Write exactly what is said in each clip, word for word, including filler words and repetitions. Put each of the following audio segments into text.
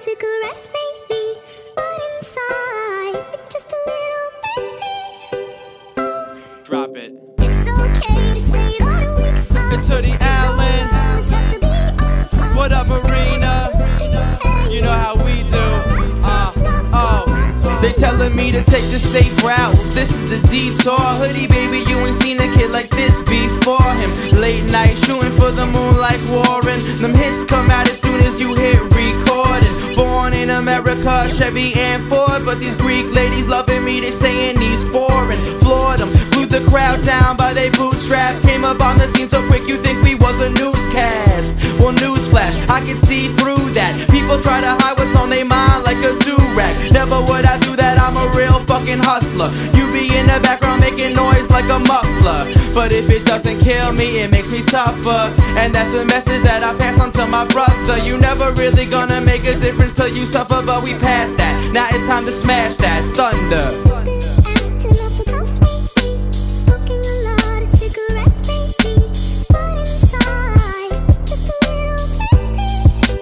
cigarettes lately, but inside it's just a little baby. Oh, drop it. it's okay to say you got a weak spot. It's Hoodie Allen. Always have to be on top. What up, Arena? You know how we do. Uh, oh, they telling me to take the safe route. This is the detour. Hoodie, baby, you ain't seen a kid like this before him. Late night shooting for the moon like Warren. Them hits come out as soon as you hit recording. Born in America, Chevy and Ford, but these Greek ladies loving me, they saying he's foreign. Floored them, blew the crowd down by they bootstraps. Came up on the scene so quick you think we was a newscast. Well, newsflash, I can see through that. People try to hide what's on their mind like a do-rag. Never would I do that, I'm a real fucking hustler. You be in the background making noise like a muffler, but if it doesn't kill me, it makes me tougher. And that's the message that I pass on to my brother. You never really gonna make a difference till you suffer, but we passed that. Now it's time to smash that thunder. Been acting up a tough lately, smoking a lot of cigarettes lately, but inside just a little baby.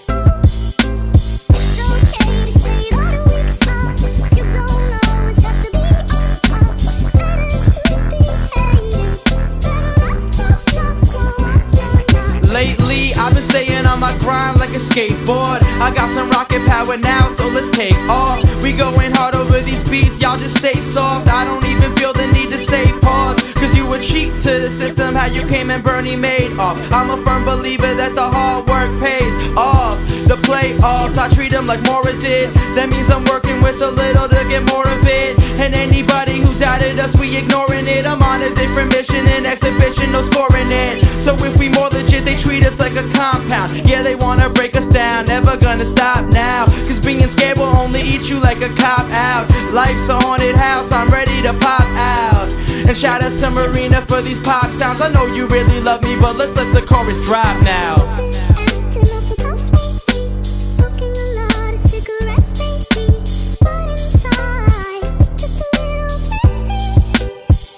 It's okay to say you got a weak spot. You don't always have to be on top. Better to be hated than love, love, love for what you're not. Lately, I've been staying on my grind like a skateboard. I got some rocket power now, so let's take off. We going hard over these beats, y'all just stay soft. I don't even feel the need to say pause, cause you were cheap to the system, how you came and Bernie made off. I'm a firm believer that the hard work pays off. The playoffs, I treat them like Mora did. That means I'm working with a little to get more of it. And anybody who doubted us, we ignoring it. I'm on a different mission, an exhibition, no scoring it. So if we more legit, they treat us like a compound. Yeah, they wanna break us down, never gonna stop now, cause being scared will only eat you like a cop out. Life's a haunted house, I'm ready to pop out. And shout outs to Marina for these pop sounds. I know you really love me, but let's let the chorus drop now. Been acting up a tough lately, smoking a lot of cigarettes lately, but inside just a little baby.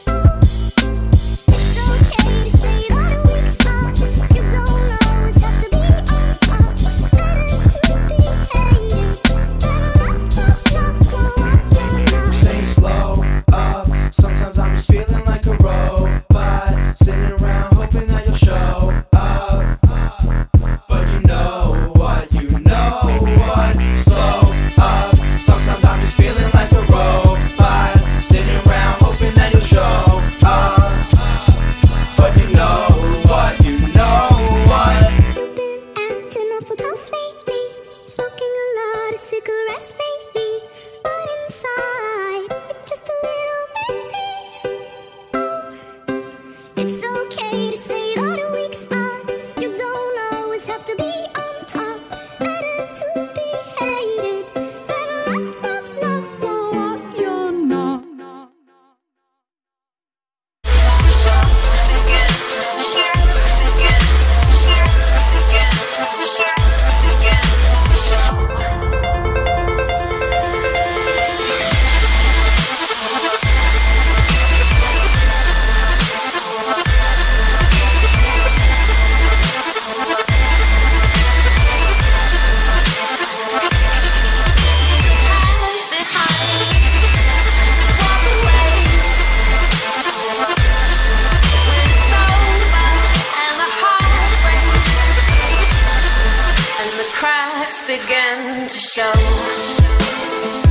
It's okay to say you got a weak spot. You don't always have to be on top. Better to be hated than love, love, love for what you're not. Stay slow up, sometimes I'm just feeling like a robot, sitting around hoping that you'll show up. But you know what, you know what, slow up. Sometimes I'm just feeling like a robot, sitting around hoping that you'll show up. But you know what, you know what. You've been acting awful tough lately, smoking a lot of cigarettes lately, but inside it's just a little baby. Oh, it's okay to say you got a weak spot. You don't always have to be on top. Better to be hated than love, love, love for what you're not. Cracks begin to show.